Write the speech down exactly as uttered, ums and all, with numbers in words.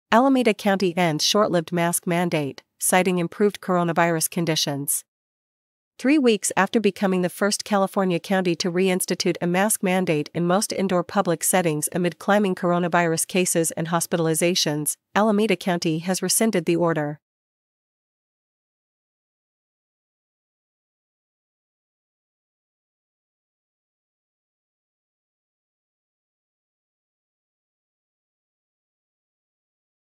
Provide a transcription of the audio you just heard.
Alameda County ends short-lived mask mandate, citing improved coronavirus conditions. Three weeks after becoming the first California county to reinstitute a mask mandate in most indoor public settings amid climbing coronavirus cases and hospitalizations, Alameda County has rescinded the order.